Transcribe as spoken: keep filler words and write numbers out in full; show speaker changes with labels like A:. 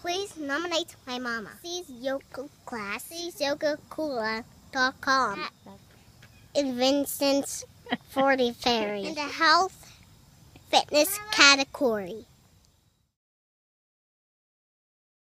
A: Please nominate my mama. She's yoga class. She's yoga cooler dot com. In Vincent's forty Fairy. In the health fitness category.